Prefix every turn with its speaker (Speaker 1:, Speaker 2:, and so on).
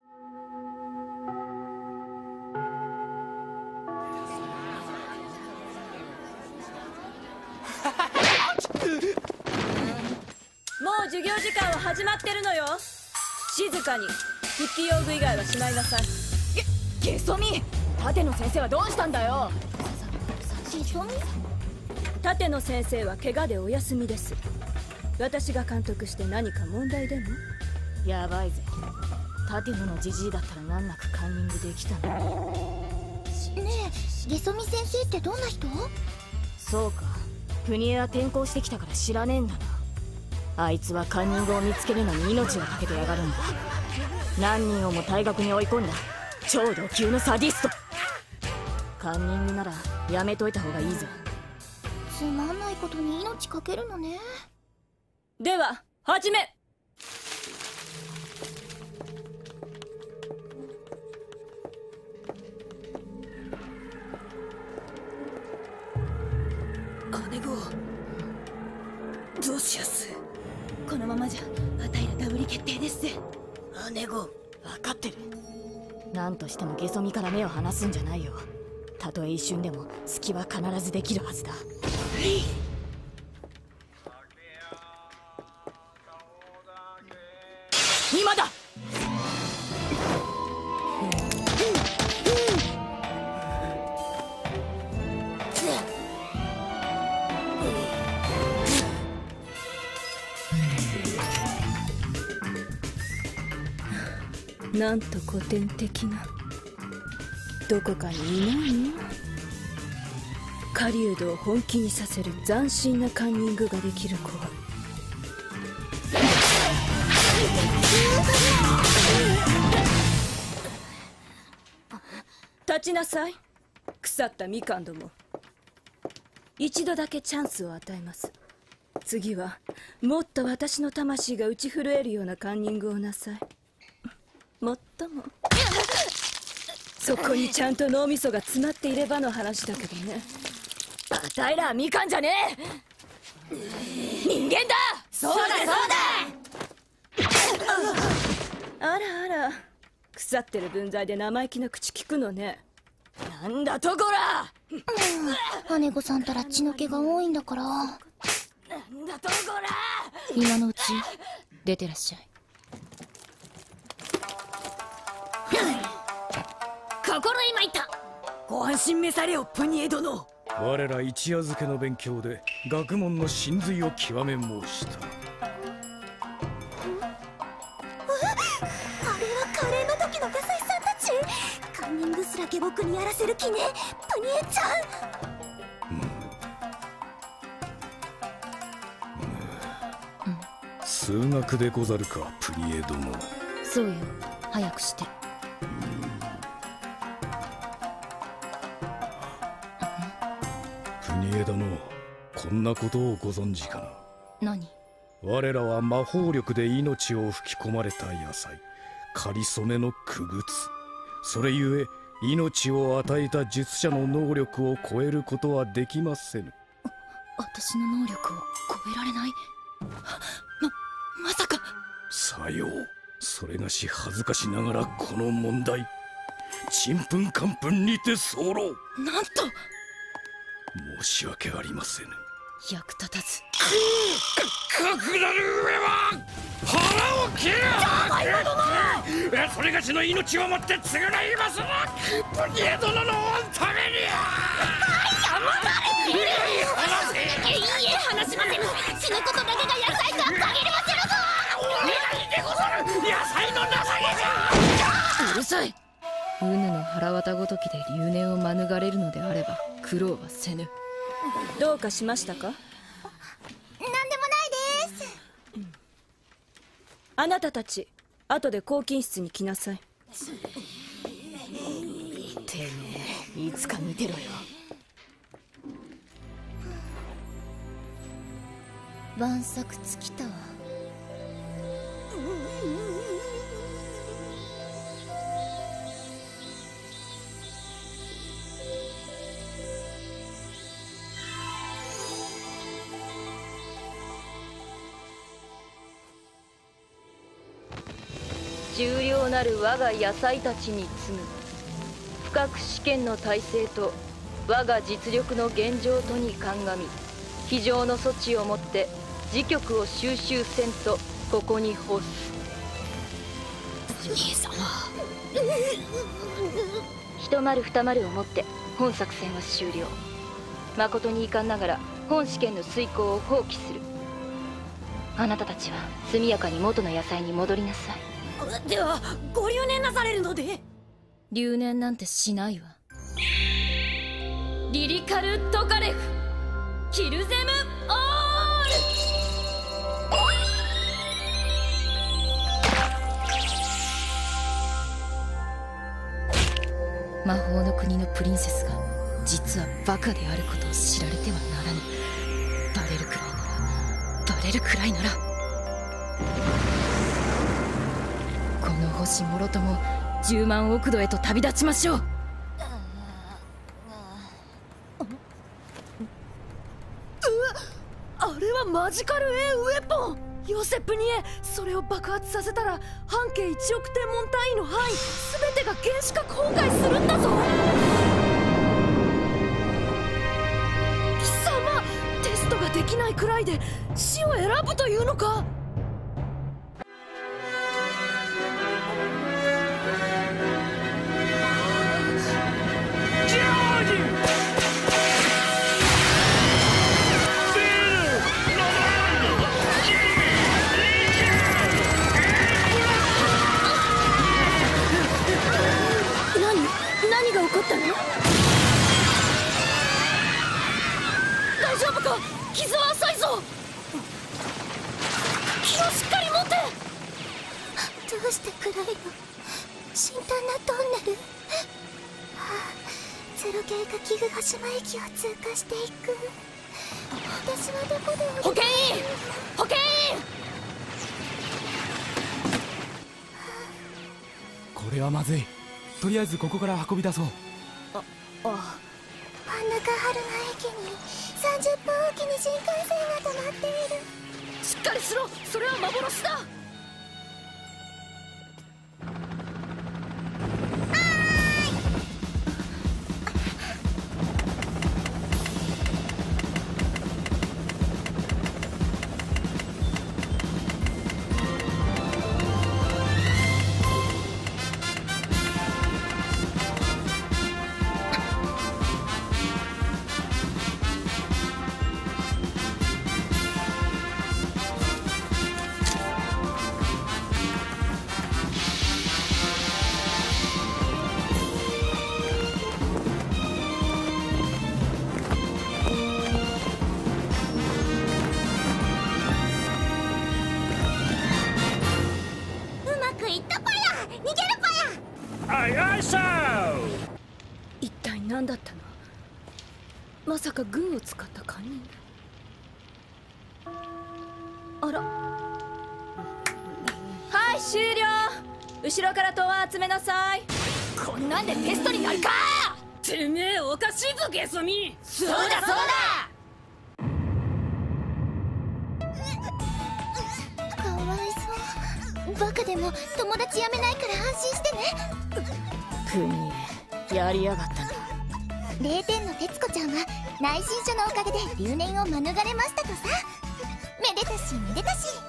Speaker 1: もう授業時間は始まってるのよ。静かに筆記用具以外はしまいなさい。
Speaker 2: ゲソミ、舘野先生はどうしたんだよ。
Speaker 3: ゲソミ？
Speaker 1: 舘野先生は怪我でお休みです。私が監督して何か問題でも？
Speaker 2: やばいぜ。舘野のジジイだったら難なくカンニングできたのに。
Speaker 3: ねえ、ゲソミ先生ってどんな人？
Speaker 2: そうか、プニエは転校してきたから知らねえんだな。あいつはカンニングを見つけるのに命を懸けてやがるんだ。何人をも退学に追い込んだ超ド級のサディスト。カンニングならやめといた方がいいぞ。
Speaker 3: つまんないことに命かけるのね。
Speaker 1: では始め。
Speaker 4: 姉子、どうしやす。
Speaker 3: このままじゃあたいらダブリ決定です。
Speaker 4: 姉子、
Speaker 2: 分かってる。何としてもゲソミから目を離すんじゃないよ。たとえ一瞬でも隙は必ずできるはずだ。今だ。
Speaker 1: なんと古典的な。どこかにいないの？狩人を本気にさせる斬新なカンニングができる子は。立ちなさい、腐ったみかんども。一度だけチャンスを与えます。次はもっと私の魂が打ち震えるようなカンニングをなさい。もっともそこにちゃんと脳みそが詰まっていればの話だけどね。
Speaker 2: あたいらみかんじゃねえ、人間だ。
Speaker 3: そうだそうだ。
Speaker 1: あらあら、腐ってる分際で生意気な口聞くのね。
Speaker 2: なんだとこら。
Speaker 3: 姉子さんたら血の気が多いんだから。
Speaker 2: なんだとこら。
Speaker 3: 今のうち出てらっしゃい。
Speaker 4: 心得まいった。ご安心召されよ、プニエ殿。
Speaker 5: 我ら一夜漬けの勉強で学問の真髄を極め申した。
Speaker 3: あれはカレーの時の野菜さんたち。カンニングすら下僕にやらせる気ね、プニエちゃ
Speaker 5: ん。数学でござるか、プニエ殿。
Speaker 3: そうよ、早くして。
Speaker 5: プニエ殿、こんなことをご存知かな。
Speaker 3: 何？
Speaker 5: 我らは魔法力で命を吹き込まれた野菜、かりそめの傀儡。それゆえ命を与えた術者の能力を超えることはできませぬ。
Speaker 3: 私の能力を超えられない？まさか。
Speaker 5: さよう。それがし恥ずかしながらこの問題、ちんぷんかんぷんにて候。
Speaker 3: なんと。
Speaker 5: 申し訳ありませぬ。
Speaker 3: 役立たず。
Speaker 5: かくなる上は腹を切る。それがしの命をもって償いますな、プニエ殿のために。
Speaker 3: いいえ、話しませぬ。死ぬことだけが野菜とは限りませぬぞ。
Speaker 5: お願いでござる。野菜の情けじゃ。
Speaker 6: うるさい。うぬの腹渡ごときで留年を免れるのであれば苦労はせぬ。
Speaker 1: どうかしましたか？
Speaker 3: なんでもないです。
Speaker 1: あなたたち、後で抗菌室に来なさい。
Speaker 2: てめえ、いつか見てろよ。
Speaker 3: 晩作尽きたわ。
Speaker 2: 終了なる我が野菜たちに次ぐ深く試験の体制と我が実力の現状とに鑑み非常の措置をもって時局を収集せんとここに欲す。
Speaker 4: 兄様、
Speaker 2: 一丸二丸をもって本作戦は終了。誠に遺憾ながら本試験の遂行を放棄する。あなたたちは速やかに元の野菜に戻りなさい。
Speaker 4: ではご留年なされるので？
Speaker 6: 留年なんてしないわ。
Speaker 1: リリカル・トカレフ、キルゼム・オール。
Speaker 6: 魔法の国のプリンセスが実はバカであることを知られてはならぬ。バレるくらいなら、バレるくらいなら、この星もろとも10万億度へと旅立ちましょう。
Speaker 4: あれはマジカル A ウェポン。ヨセプニエ、それを爆発させたら半径1億天文単位の範囲全てが原子核崩壊するんだぞ。貴様、テストができないくらいで死を選ぶというのか。
Speaker 1: 何が起こったの？
Speaker 4: 大丈夫か？傷は浅いぞ。気をしっかり持って。
Speaker 3: どうして暗いの？深淡なトンネル。ゼロ系が器具羽島駅を通過していく。私はどこで
Speaker 4: 保健員、保健員。
Speaker 7: これはまずい。とりあえずここから運び出そう。
Speaker 3: 真ん中春名駅に30分おきに新幹線が止まっている。
Speaker 4: しっかりしろ、それは幻だ。
Speaker 1: 一体何だったの？まさか軍を使ったカンニング？あら。はい終了。後ろから答案集めなさい。
Speaker 4: こんなんでテストになるか。てめえおかしいぞゲソミ。そうだそうだ。
Speaker 3: かわいそう。バカでも友達やめないから安心してね。
Speaker 2: プニエ、やりやがったな。
Speaker 3: 0点の徹子ちゃんは内申書のおかげで留年を免れましたとさ。めでたしめでたし。